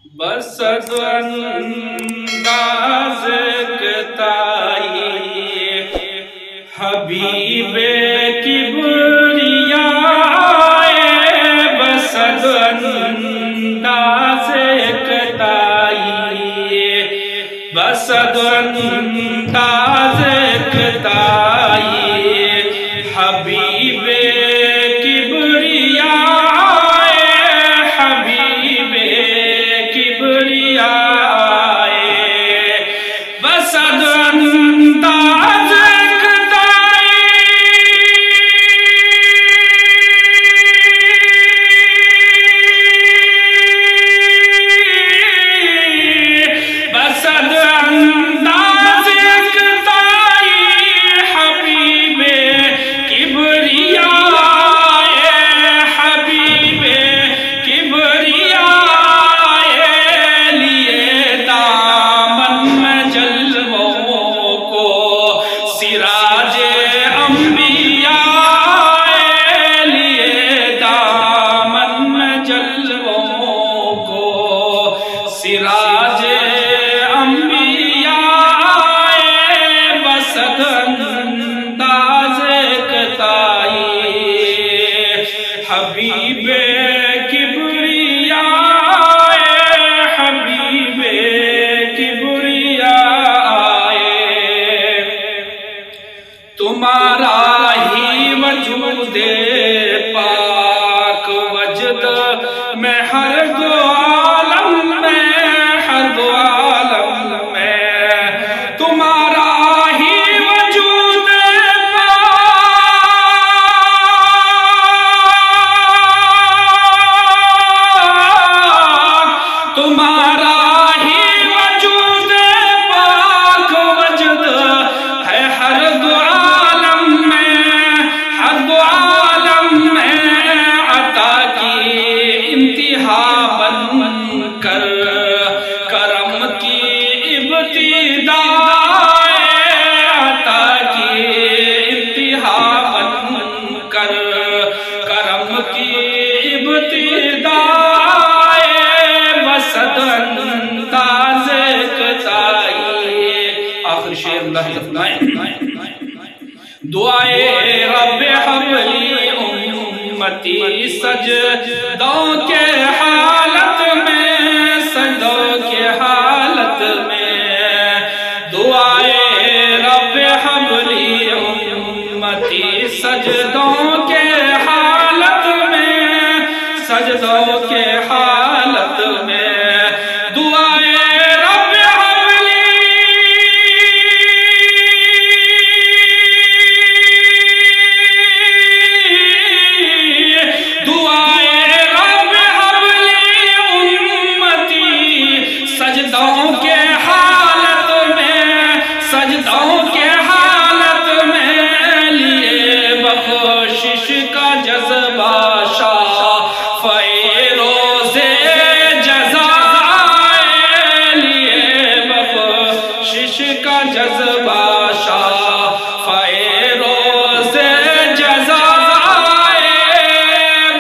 بسد انداز کتائی حبیب کبریاء بسد انداز کتائی بسد انداز کتائی حبیب سراج انبیاء بسد انداز کتائی حبیب کبریاء حبیب کبریاء تمہارا ہی وجود پاک وجد میں ہر دو دعائے رب حبلی امتی سجدوں کے حالت میں سجدوں کے حالت میں دعائے رب حبلی امتی سجدوں کے حالت میں سجدوں کے حالت میں دعائے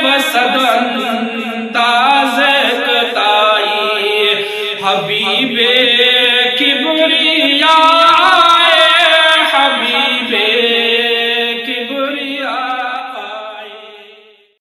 حبیب